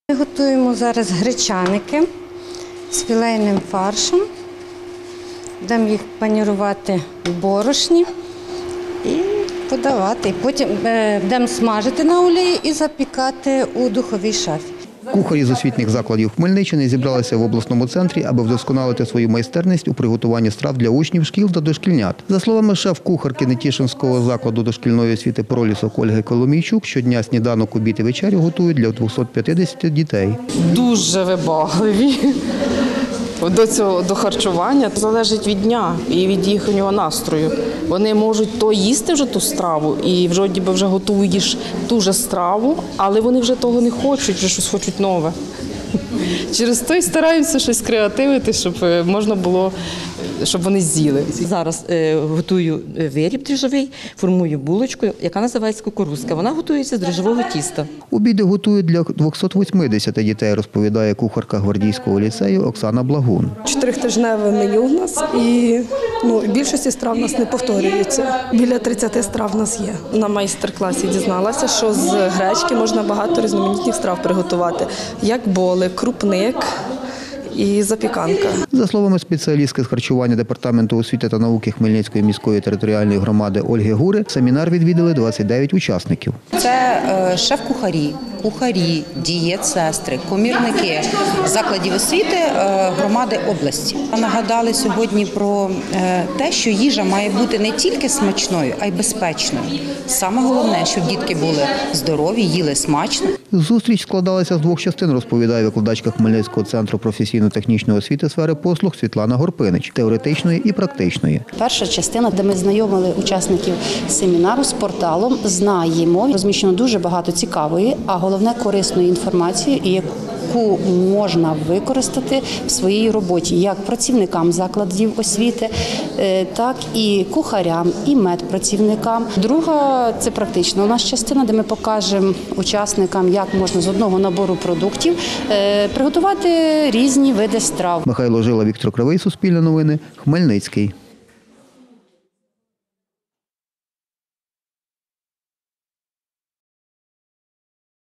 Готуємо зараз гречаники з філейним фаршем. Будемо їх панірувати в борошні і подавати. Потім будемо смажити на олії і запікати у духовій шафі. Кухарі з освітніх закладів Хмельниччини зібралися в обласному центрі, аби вдосконалити свою майстерність у приготуванні страв для учнів шкіл та дошкільнят. За словами шеф-кухарки Нетішинського закладу дошкільної освіти «Пролісок» Ольги Коломійчук, щодня сніданок, обід і вечерю готують для 250 дітей. Дуже вибагливі до харчування. Залежить від дня і від їхнього настрою. Вони можуть то їсти вже ту страву і вже готуєш ту же страву, але вони вже того не хочуть, вже щось хочуть нове. Через то і стараємося щось креативити, щоб можна було, щоб вони з'їли. Зараз готую виріб дріжджовий, формую булочку, яка називається кукурузка. Вона готується з дріжджового тіста. Обіди готують для 280 дітей, розповідає кухарка Гвардійського ліцею Оксана Благун. 4-тижневе меню в нас і більшості страв у нас не повторюються. Біля 30 страв у нас є. На майстер-класі дізналася, що з гречки можна багато різноманітних страв приготувати, як боли, крупник і запіканка. За словами спеціалістки з харчування Департаменту освіти та науки Хмельницької міської територіальної громади Ольги Гури, семінар відвідали 29 учасників. Це шеф-кухарі, кухарі, дієтсестри, комірники закладів освіти громади області. Нагадали сьогодні про те, що їжа має бути не тільки смачною, а й безпечною. Саме головне, щоб дітки були здорові, їли смачно. Зустріч складалася з двох частин, розповідає викладачка Хмельницького центру професійно-технічної освіти сфери послуг Світлана Горпинич – теоретичної і практичної. Перша частина, де ми знайомили учасників семінару з порталом «Знаємо». Розміщено дуже багато цікавої, а головне корисної інформації, яку можна використати в своїй роботі як працівникам закладів освіти, так і кухарям, і медпрацівникам. Друга – це практична у нас частина, де ми покажемо учасникам, як можна з одного набору продуктів приготувати різні види страв. Михайло Жила, Віктор Кривий, Суспільне новини, Хмельницький.